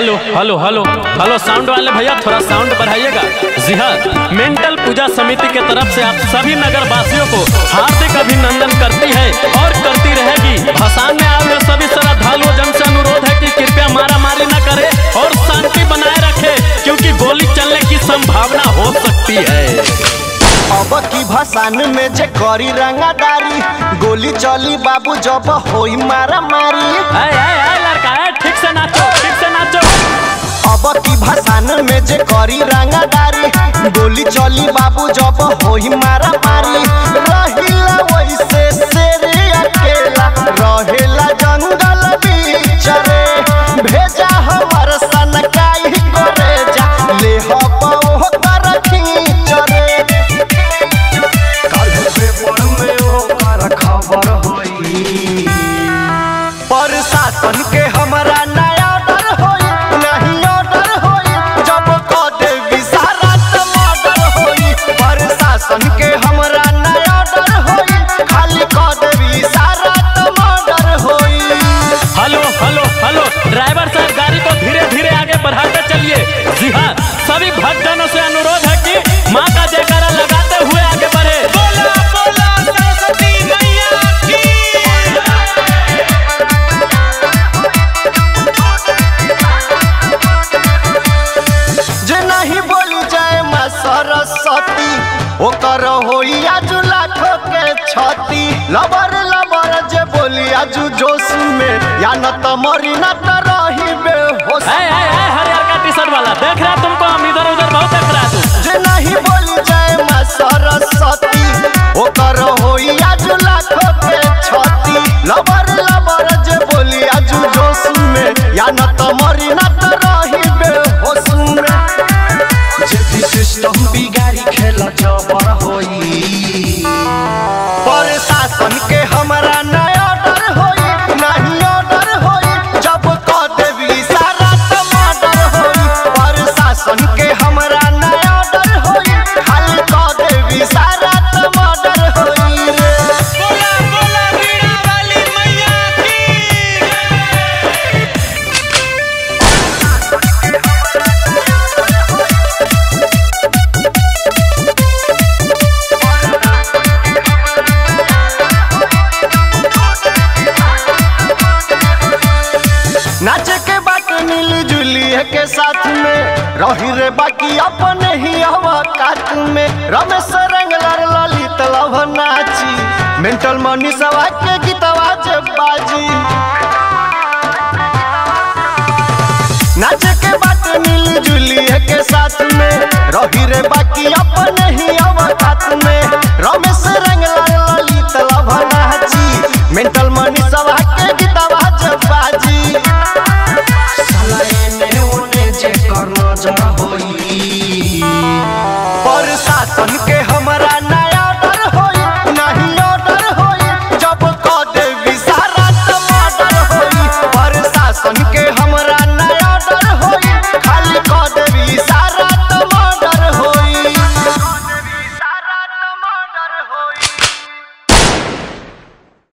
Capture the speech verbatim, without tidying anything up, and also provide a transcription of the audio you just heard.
Hello hello hello hello sound वाले भैया थोड़ा साउंड बढ़ाइएगा। जी हाँ, मेंटल पूजा समिति के तरफ से आप सभी नगर वासियों को हार्दिक अभिनंदन करती है और करती रहेगी। भसान में आए हुए सभी श्रद्धालुओं जन से अनुरोध है कि कृपया मारा मारी न करे और शांति बनाए रखे, क्योंकि गोली चलने की संभावना हो सकती है। अब की भसान में जे करी रंगादारी, गोली चली बाबू जब होई मारा मारी। आए आए आए लड़का है, ठीक से नाचो, ठीक से नाचो। अब की भसान में जे करी रंगादारी, गोली चली बाबू जब होई मारा मारी। रहिला वैसे शेर अकेला, रहेला जंगल बीच रे, भेजा हमार सनकाई करे जा, ले हो कर खींच रे। प्रशासन के हमारा नया डर होई, नहीं ऑर्डर होई, जब कह देवी सारा टमाटर होई। प्रशासन के हमारा नया डर होई, खाली कह देवी सारा टमाटर होई। हेलो हेलो हेलो ड्राइवर साहब, गाड़ी को धीरे धीरे आगे बढ़ाते चलिए। जी हाँ, सभी भक्तजनों से अनुरोध है कि माँ का जयकारा लगाते हुए आगे बढ़े। बोला बोला सरस्वती मैया की। जे नहीं बोली जाए माँ सरस्वती, ओकर होई आजू लाखों के छती। लबर लबर जे बोली आजू जोश में, या न तो मरी न तो रही बेहोश। है है है हरियर का टी शर्ट वाला देख रहा तुमको, हम इधर उधर बहुत देख रहा तू। जे नहीं बोली जाए माँ सरस्वती, ओकर होई आजू लाखों के छती। लबर लबर जे बोली आजू जोश में, या न तो मरी न तो रही बेहोश में। सिस्टम बिगाड़ी खेला जबर होई। प्रशासन के हमारा नया डर होई, नहीं ऑर्डर होई, जब कह देवी सारा टमाटर होई। प्रशासन के हमारा नया डर होई, खाली कह देवी सारा टमाटर होई रे। बोला बोला वीणा वाली मैया की। नाचे के बात मिली जुली के साथ में, रही रे बाकी अपने ही अवकात में। रमेश रंगलर ललित लभ नाची, मेंटल मनी सवा के गीतवा जे बाजी। नाचे के बात मिली जुली के साथ में, रही रे बाकी अपने ही अवकात में। रमेश रंगलर ललित लभ नाची, मेंटल मनी सवा के गीतवा जे बाजी। जे कर नजर होई। प्रशासन के हमारा